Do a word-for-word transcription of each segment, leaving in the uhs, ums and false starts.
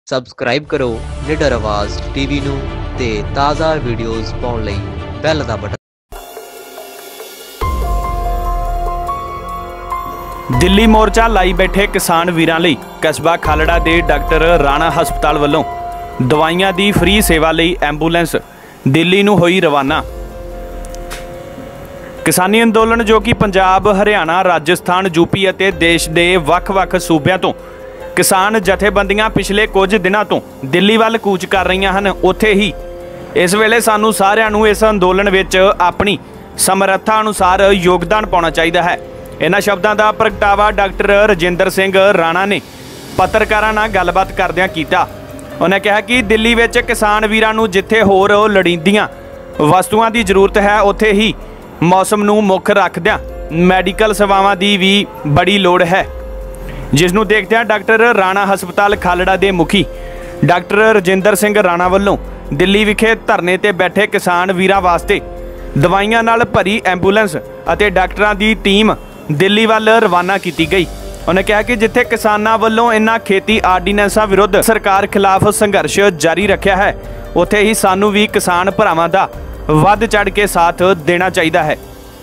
Subscribe करो निडर आवाज़ टीवी नू ते ताज़ा वीडियोज़ पाउण लई बैल दा बटन। दिल्ली मोर्चा लाई बैठे किसान वीरां लई कस्बा खालड़ा दे डॉक्टर राणा हस्पताल वल्लों दवाइयां दी फ्री सेवा लई एंबूलेंस दिल्ली नू होई रवाना। किसानी अंदोलन जो कि पंजाब, हरियाणा, राजस्थान, यूपी अते देश दे वख-वख सूबिਆਂ ਤੋਂ किसान जथेबंदियां पिछले कुछ दिनों तो दिल्ली वल कूच कर रही हैं। उत्थे ही इस वेले सानू सारिਆਂ ਨੂੰ इस अंदोलन विच अपनी समर्था अनुसार योगदान पाउणा चाहीदा है। इन्हां शब्दां दा प्रगटावा डॉक्टर रजिंदर सिंह राणा ने पत्रकारां नाल गलबात करदिआं कीता। उन्हें कहा कि दिल्ली विच किसान वीरां नूं जिथे होर लोड़ींदियां वस्तुआं की जरूरत है, उत्थे ही मौसम नूं मुख रखदिआं मैडिकल सेवावां की भी बड़ी लोड़ है, जिसनूं देखदे डॉक्टर राणा हस्पताल खालड़ा के मुखी डॉक्टर रजिंदर सिंह राणा वल्लों दिल्ली विखे धरने ते बैठे किसान वीरां वास्ते दवाइयां नाल भरी एंबूलेंस अते डॉक्टरां दी टीम दिल्ली वल रवाना की गई। उन्हें कहा कि जिथे किसानां वल्लों इन्हां खेती आर्डीनेंसां विरुद्ध सरकार खिलाफ संघर्ष जारी रखिया है, उत्थे ही सानू भी किसान भरावां दा वध चढ़ के साथ देना चाहिए है।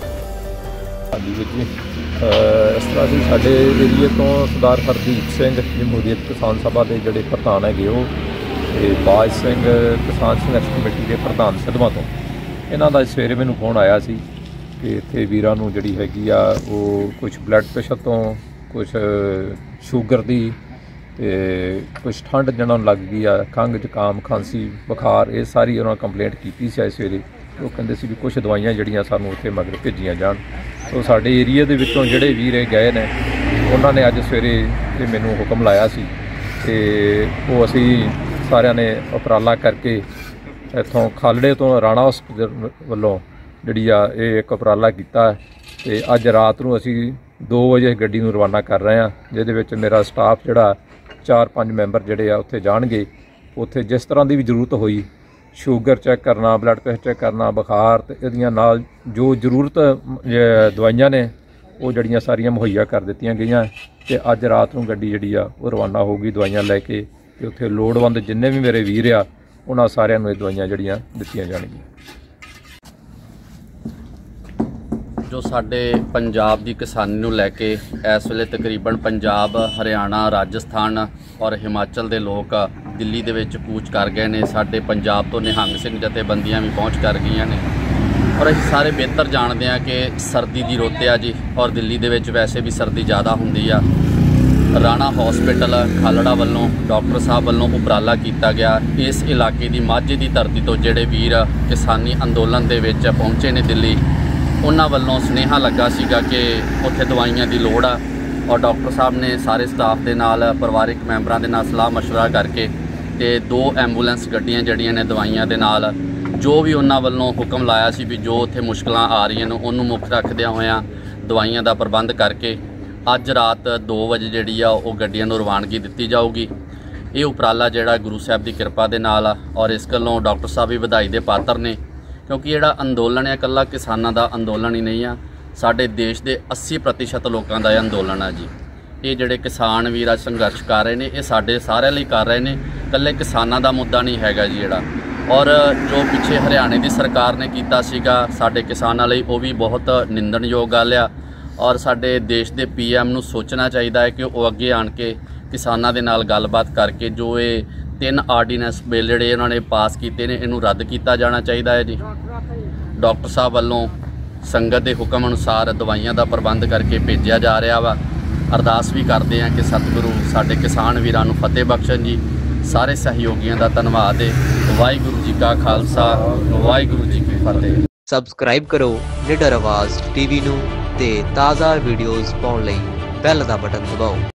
इस तरह से साडे एरिए तो सरदार हरदीप सिंह जमहूरीयत किसान सभा के जोड़े प्रधान है वो बाज सिंह किसान संघर्ष कमेटी के प्रधान सिद्धवां तो इन्हों का सवेरे मैनू फोन आया सी कि इत्थे वीरां नूं जिहड़ी हैगी आ वो कुछ ब्लड प्रेशर तो कुछ शूगर की कुछ ठंड जिन्हों लग गई आ, खंघ जुकाम खांसी बुखार ये सारी उन्होंने कंप्लेंट की सवेरे। वो कहते सी भी कुछ दवाइयां जिहड़ियां सानूं उत्थे मगर भेजियां जाण। तो साडे एरिए दे विचों जिहड़े वीर गए ने उन्होंने अज सवेरे ते मैनूं हुक्म लाया सी ते वो असीं सारिਆਂ ने उपराला करके इत्थों खालड़े तो राणा हस्पताल वल्लों जिहड़ी आ ये एक उपराला कीता ते अज रात नूं असीं दो वजे गड्डी नूं रवाना कर रहे हैं, जिहदे विच मेरा स्टाफ जिहड़ा चार पांच मैंबर जिहड़े आ उत्थे जाणगे। उत्थे जिस तरह की भी जरूरत होई शूगर चैक करना, ब्लड प्रेशर चैक करना, बुखार ते इहदियां नाल जो जरूरत दवाइयां ने वो जड़ियां सारियां मुहैया कर दित्तियां गईयां ते अज रात नूं गड्डी जिहड़ी आ वो रवाना होगी दवाइयां लैके ते उत्थे लोड़वंद जिन्ने भी मेरे वीर आ उन्हां सारियां नूं ये दवाइयां जड़ियां दित्तियां जाणगीਆਂ। जो साडे पंजाब की किसानी नूं लैके इस वेले तकरीबन पंजाब, हरियाणा, राजस्थान और हिमाचल के लोग दिल्ली दे विच कूच कर गए ने। साडे पंजाब तो निहंग सिंह जथेबंदियां भी पहुँच कर गई ने और असीं सारे बेहतर जानते हैं कि सर्दी की रुत आ जी और दिल्ली दे विच वैसे भी सर्दी ज़्यादा हुंदी आ। राणा हॉस्पिटल खालड़ा वल्लों डॉक्टर साहब वल्लों उपराला किया गया इस इलाके की माझे की धरती तो जिहड़े वीर किसानी अंदोलन दे विच पहुँचे ने दिल्ली, उन्हां वल्लों सुनेहा लगा सीगा कि उत्थे दवाइयां की लोड़ आ और डॉक्टर साहब ने सारे स्टाफ के नाल परिवारिक मैंबरां दे नाल सलाह मशवरा करके ते दो एंबूलेंस गड्डियां जड़ियां ने दवाइयां दे नाल जो भी उन्हां वल्लों हुक्म लाया सी भी जो उत्थे मुश्किलां आ रही ने उन्होंने मुख रखदियां होयां दवाइयां दा प्रबंध करके अज रात दो बजे जिहड़ी आ वो गड्डियां नूं रवानगी दित्ती जाऊगी। ये उपराला जिहड़ा गुरु साहब की किरपा दे नाल आ और इस गल्लों डॉक्टर साहब भी वधाई दे पात्र ने, क्योंकि जिहड़ा अंदोलन है कल्ला किसानां दा अंदोलन ही नहीं आ, साडे देश के अस्सी प्रतिशत लोगों का अंदोलन है जी। ये जिहड़े किसान वीर संघर्ष कर रहे हैं ये साडे सारिਆਂ ਲਈ कर रहे हैं, कल्ले किसानां दा मुद्दा नहीं हैगा जी जिहड़ा। और जो पिछे हरियाणे की सरकार ने कीता सीगा साडे किसानां ਲਈ वो भी बहुत निंदणयोग गल आ और साडे देश के पी एम नूं सोचना चाहिए है कि वो अगे आण के किसानां दे नाल गलबात करके जो ये तीन आर्डीनेंस बिल जिहड़े इन्होंने पास किए ने इनू रद्द किया जाना चाहिए है जी। डॉक्टर साहब वालों संगत के हुक्म अनुसार दवाइयां का प्रबंध करके भेजा जा रहा वा। अरदास भी करते हैं कि सतगुरु साडे किसान वीरां नूं फतेह बख्शण जी। सारे सहयोगियों का धन्यवाद है। वाहिगुरू जी का खालसा वाहिगुरू जी की फतेह। सबसक्राइब करो निडर आवाज़ टीवी नू ते ताज़ा वीडियोज़ पाउण लई बैल दा बटन दबाओ।